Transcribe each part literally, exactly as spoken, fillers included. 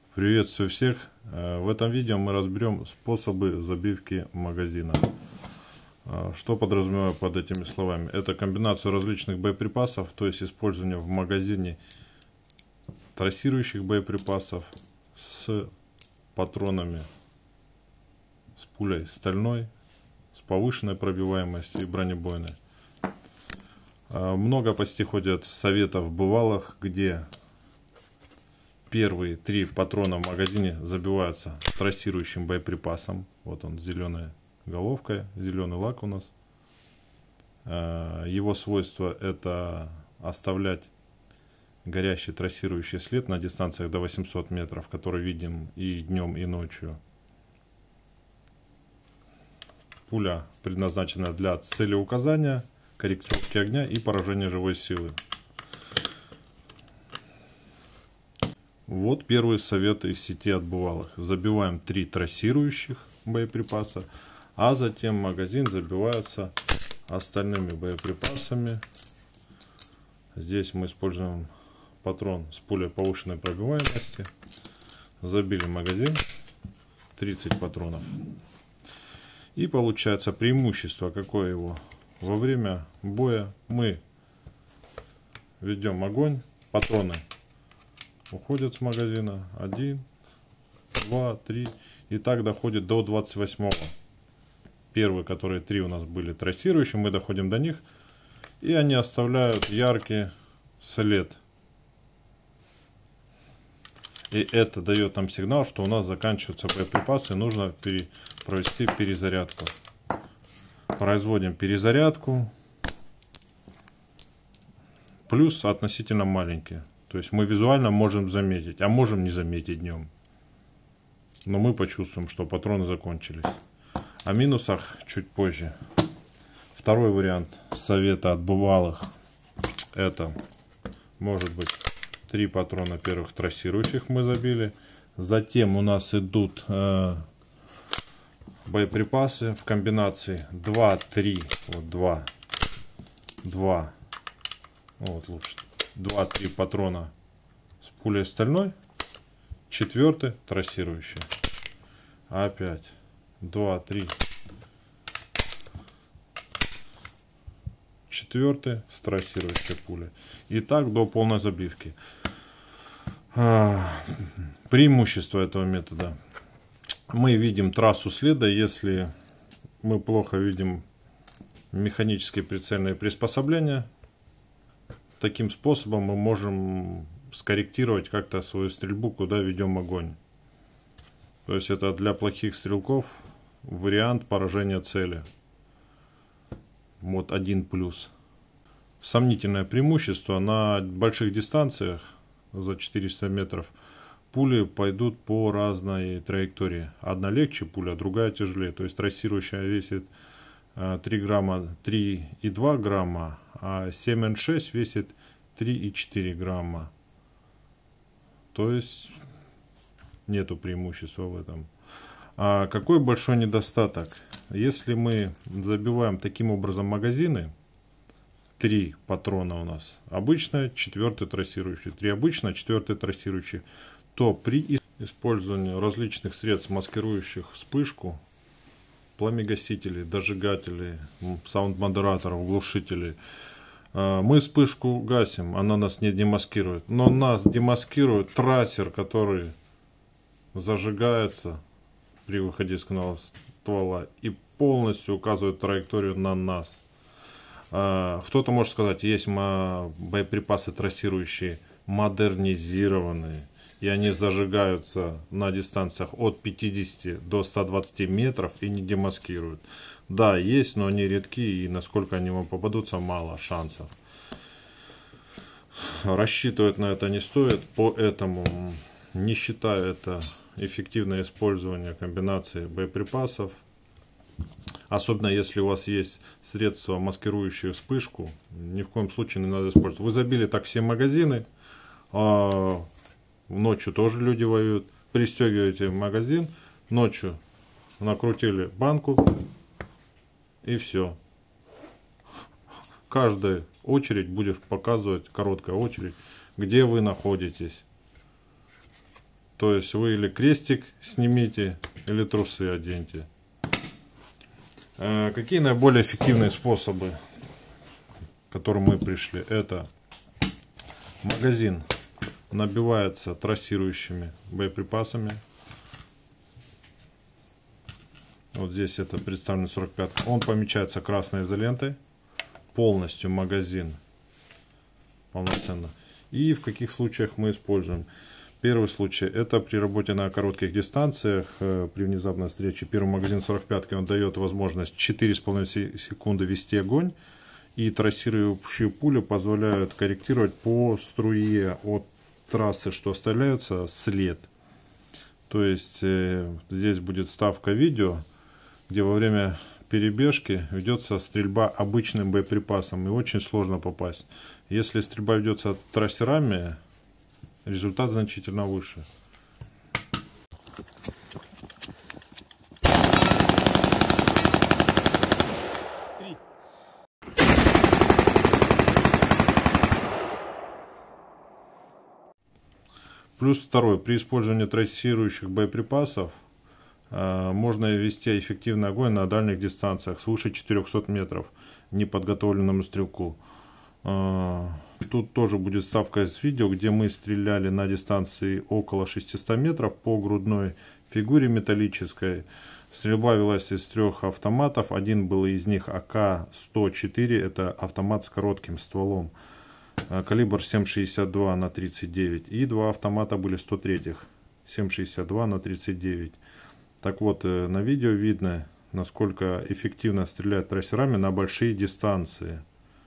Приветствую всех! В этом видео мы разберем способы забивки магазина. Что подразумеваю под этими словами? Это комбинацию различных боеприпасов, то есть использование в магазине трассирующих боеприпасов с патронами, с пулей стальной, с повышенной пробиваемостью и бронебойной. Много почти ходят советов бывалых, где первые три патрона в магазине забиваются трассирующим боеприпасом. Вот он, зеленая головка, зеленый лак у нас. Его свойство — это оставлять горящий трассирующий след на дистанциях до восьмисот метров, который видим и днем, и ночью. Пуля предназначена для целеуказания, корректировки огня и поражения живой силы. Вот первый совет из сети от бывалых. Забиваем три трассирующих боеприпаса, а затем магазин забивается остальными боеприпасами. Здесь мы используем патрон с пулей повышенной пробиваемости. Забили магазин, тридцать патронов. И получается преимущество какое его? Во время боя мы ведем огонь, патроны уходят с магазина. Один, два, три. И так доходит до двадцать восьмого. Первые, которые три у нас были трассирующие, мы доходим до них. И они оставляют яркий след. И это дает нам сигнал, что у нас заканчиваются боеприпасы. Нужно пере, провести перезарядку. Производим перезарядку. Плюс относительно маленькие. То есть мы визуально можем заметить, а можем не заметить днем. Но мы почувствуем, что патроны закончились. О минусах чуть позже. Второй вариант совета от бывалых. Это может быть три патрона первых трассирующих мы забили. Затем у нас идут э, боеприпасы в комбинации два три. Вот два. два. Вот лучше. два-три патрона с пулей стальной, четвертый трассирующий. Опять два-три, четвертый с трассирующей пулей. И так до полной забивки. Преимущество этого метода: мы видим трассу следа, если мы плохо видим механические прицельные приспособления. Таким способом мы можем скорректировать как-то свою стрельбу, куда ведем огонь. То есть это для плохих стрелков вариант поражения цели. Вот один плюс. Сомнительное преимущество: на больших дистанциях за четыреста метров пули пойдут по разной траектории. Одна легче пуля, другая тяжелее. То есть трассирующая весит три грамма, три и два грамма, а семь эн шесть весит три и четыре грамма. То есть нету преимущества в этом. А какой большой недостаток? Если мы забиваем таким образом магазины, три патрона у нас обычная, четвертый трассирующий, три обычная, четвертый трассирующий, то при использовании различных средств, маскирующих вспышку, пламегасителей, дожигателей, саунд-модераторов, глушителей, мы вспышку гасим, она нас не демаскирует. Но нас демаскирует трассер, который зажигается при выходе из канала ствола и полностью указывает траекторию на нас. Кто-то может сказать, есть боеприпасы трассирующие модернизированные, и они зажигаются на дистанциях от пятидесяти до ста двадцати метров и не демаскируют. Да, есть, но они редки, и насколько они вам попадутся, мало шансов. Рассчитывать на это не стоит, поэтому не считаю это эффективное использование комбинации боеприпасов. Особенно если у вас есть средства, маскирующие вспышку, ни в коем случае не надо использовать. Вы забили так все магазины, а ночью тоже люди воюют. Пристегиваете магазин, ночью накрутили банку и все. Каждая очередь будешь показывать, короткая очередь, где вы находитесь. То есть вы или крестик снимите, или трусы оденьте. Какие наиболее эффективные способы, к которым мы пришли? Это магазин набивается трассирующими боеприпасами. Вот здесь это представлен сорок пять. Он помечается красной изолентой. Полностью магазин. Полноценно. И в каких случаях мы используем? Первый случай это при работе на коротких дистанциях, при внезапной встрече. Первый магазин сорок пять он дает возможность четыре с половиной секунды вести огонь. И трассирующие пули позволяют корректировать по струе от трассы, что оставляются, след. То есть э, здесь будет вставка видео, где во время перебежки ведется стрельба обычным боеприпасом, и очень сложно попасть. Если стрельба ведется трассерами, результат значительно выше. Плюс второй. При использовании трассирующих боеприпасов э, можно вести эффективный огонь на дальних дистанциях свыше четырёхсот метров неподготовленному стрелку. Э, тут тоже будет вставка из видео, где мы стреляли на дистанции около шестисот метров по грудной фигуре металлической. Стрельба велась из трех автоматов. Один был из них А К сто четыре. Это автомат с коротким стволом. Калибр семь шестьдесят два на тридцать девять. И два автомата были сто три. семь шестьдесят два на тридцать девять. Так вот, на видео видно, насколько эффективно стреляют трассерами на большие дистанции.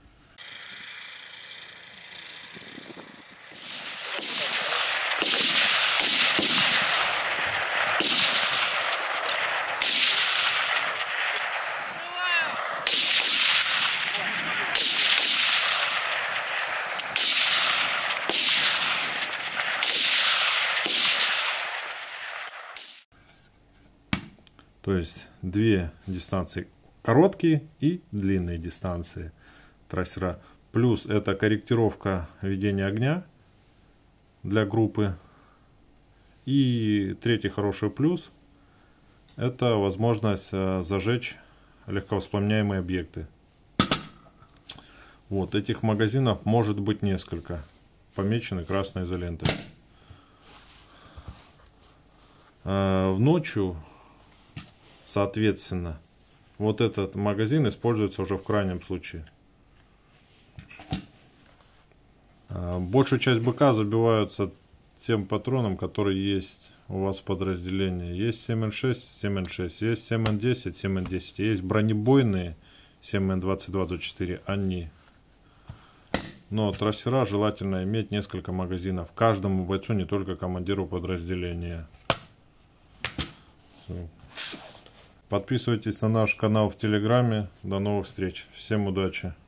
То есть две дистанции, короткие и длинные дистанции трассера. Плюс это корректировка ведения огня для группы. И третий хороший плюс — это возможность зажечь легковоспламеняемые объекты. Вот этих магазинов может быть несколько, помечены красной изолентой. В ночью, соответственно, вот этот магазин используется уже в крайнем случае. Большую часть БК забиваются тем патроном, который есть у вас в подразделении. Есть семь эн шесть, семь эн шесть, есть семь эн десять, семь эн десять, есть бронебойные семь эн двадцать два двадцать четыре, они. Но трассера желательно иметь несколько магазинов. Каждому бойцу, не только командиру подразделения. Подписывайтесь на наш канал в Телеграме. До новых встреч. Всем удачи.